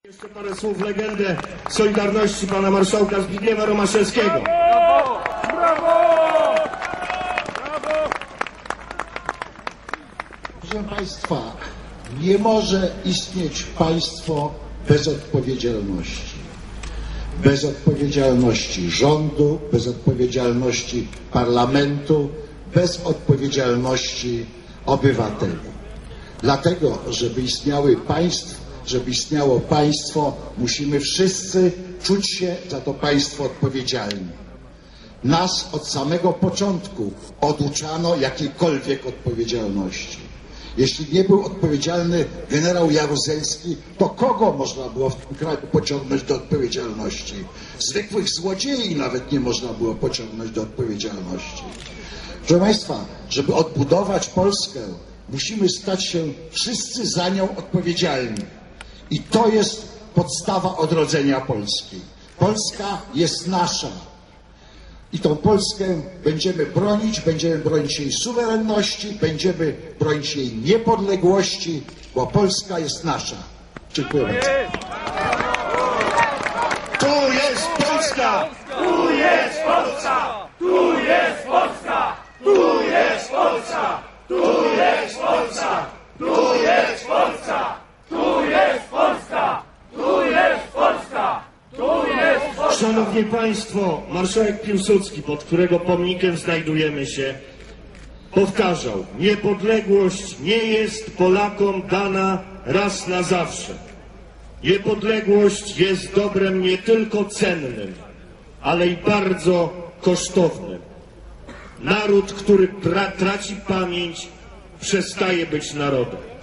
Jeszcze parę słów legendę Solidarności pana marszałka Zbigniewa Romaszewskiego. Brawo! Brawo! Brawo! Proszę Państwa, nie może istnieć państwo bez odpowiedzialności. Bez odpowiedzialności rządu, bez odpowiedzialności parlamentu, bez odpowiedzialności obywateli. Dlatego, żeby istniało państwo, musimy wszyscy czuć się za to państwo odpowiedzialni. Nas od samego początku oduczano jakiejkolwiek odpowiedzialności. Jeśli nie był odpowiedzialny generał Jaruzelski, to kogo można było w tym kraju pociągnąć do odpowiedzialności? Zwykłych złodziei nawet nie można było pociągnąć do odpowiedzialności. Proszę Państwa, żeby odbudować Polskę, musimy stać się wszyscy za nią odpowiedzialni. I to jest podstawa odrodzenia Polski. Polska jest nasza. I tą Polskę będziemy bronić jej suwerenności, będziemy bronić jej niepodległości, bo Polska jest nasza. Dziękuję bardzo. Tu jest Polska! Tu jest Polska! Tu jest Polska! Tu jest Polska! Tu jest Polska! Tu jest Polska! Tu jest Polska! Tu jest Polska! Tu jest Polska! Szanowni Państwo, marszałek Piłsudski, pod którego pomnikiem znajdujemy się, powtarzał: niepodległość nie jest Polakom dana raz na zawsze. Niepodległość jest dobrem nie tylko cennym, ale i bardzo kosztownym. Naród, który traci pamięć, przestaje być narodem.